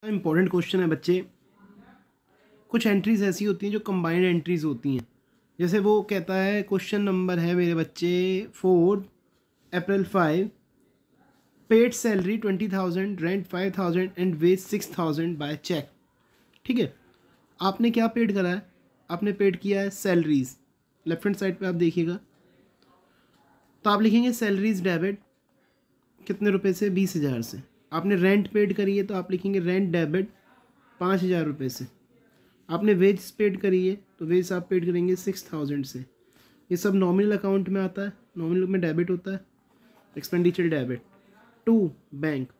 Important question है बच्चे। कुछ एंट्रीज ऐसी होती हैं जो कंबाइंड एंट्रीज होती हैं। जैसे वो कहता है, क्वेश्चन नंबर है मेरे बच्चे 4 April 5, paid salary 20,000, rent 5,000 and wage 6,000 by cheque. ठीक है, आपने क्या पेड करा है? आपने पेड किया है सैलरीज। लेफ्ट हैंड साइड पे आप देखिएगा तो आप लिखेंगे सैलरीज डेबिट कितने रुपए से, 20,000 से। आपने रेंट पेड करी है तो आप लिखेंगे रेंट डेबिट 5,000 रुपये से। आपने वेज पेड करी है तो वेज आप पेड करेंगे 6,000 से। ये सब नॉमिनल अकाउंट में आता है, नॉमिनल में डेबिट होता है, expenditure debit to bank.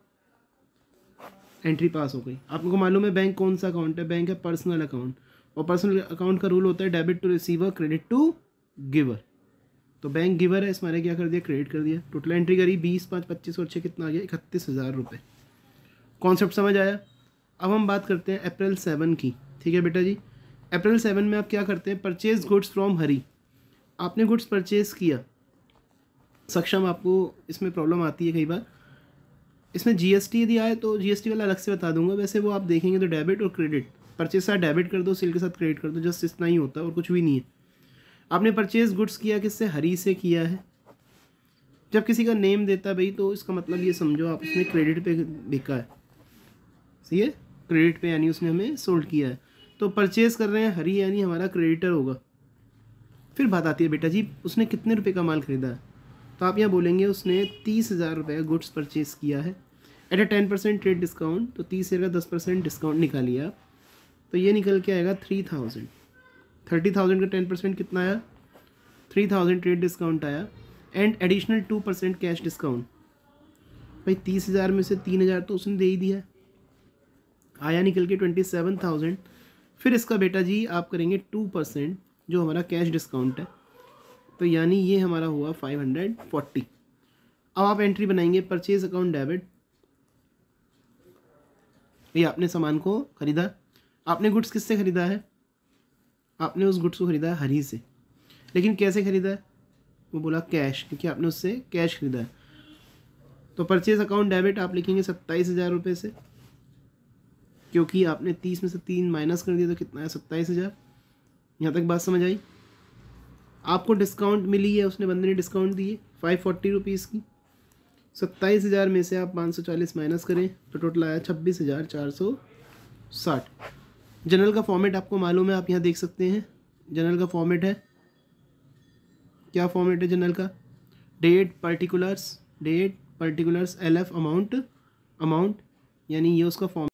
Entry pass हो गई। आपको मालूम है बैंक कौन सा अकाउंट है? बैंक है पर्सनल अकाउंट, और पर्सनल अकाउंट का रूल होता है debit to receiver, credit to giver. तो बैंक गिवर है, इसमें क्या कर दिया? क्रेडिट कर दिया। टोटल एंट्री करी 20, 5, 25 और 6 कितना आ गया? 31,000 रुपये। कॉन्सेप्ट समझ आया? अब हम बात करते हैं अप्रैल 7 की। ठीक है बेटा जी, अप्रैल 7 में आप क्या करते हैं? Purchase goods from Hari. आपने गुड्स परचेज किया। सक्षम, आपको इसमें प्रॉब्लम आती है कई बार। इसमें जीएसटी यदि आए तो जीएसटी वाला अलग से बता दूंगा, वैसे वो आप देखेंगे तो डेबिट और क्रेडिट। परचेज साथ डेबिट कर दो, सेल के साथ क्रेडिट कर दो, जस्ट इतना ही होता है और कुछ भी नहीं है। आपने परचेज गुड्स किया किससे? हरी से किया है। जब किसी का नेम देता है भाई तो इसका मतलब ये समझो आप उसने क्रेडिट पे बिका है। सही है, क्रेडिट पे यानी उसने हमें सोल्ड किया है। तो परचेज कर रहे हैं हरी यानी हमारा क्रेडिटर होगा। फिर बात आती है बेटा जी उसने कितने रुपए का माल खरीदा है? तो आप यहाँ बोलेंगे उसने 30,000 रुपये का गुड्स परचेज किया है एट अ 10% ट्रेड डिस्काउंट। तो 30,000 का 10% डिस्काउंट निकालिए आप, तो ये निकल के आएगा 3,000। 30,000 का 10% कितना आया? 3,000 ट्रेड डिस्काउंट आया एंड एडिशनल 2% कैश डिस्काउंट। भाई 30,000 में से 3,000 तो उसने दे ही दिया, आया निकल के 27,000। फिर इसका बेटा जी आप करेंगे 2% जो हमारा कैश डिस्काउंट है, तो यानी ये हमारा हुआ 540। अब आप एंट्री बनाएंगे परचेज अकाउंट डेबिट। ये आपने सामान को खरीदा। आपने गुड्स किससे खरीदा है? आपने उस गुड्स को खरीदा है हरी से। लेकिन कैसे खरीदा है? वो बोला कैश, क्योंकि आपने उससे कैश खरीदा है। तो परचेज अकाउंट डेबिट आप लिखेंगे 27,000 रुपये से, क्योंकि आपने 30 में से 3 माइनस कर दिया तो कितना है? 27,000। यहाँ तक बात समझ आई? आपको डिस्काउंट मिली है, उसने बंदे ने डिस्काउंट दी है 540 रुपीज़ की। 27,000 में से आप 540 माइनस करें तो टोटल आया 26,460। जनरल का फॉर्मेट आपको मालूम है, आप यहाँ देख सकते हैं। जनरल का फॉर्मेट है, क्या फॉर्मेट है जनरल का? डेट पर्टिकुलर्स LF अमाउंट यानी ये उसका फॉर्म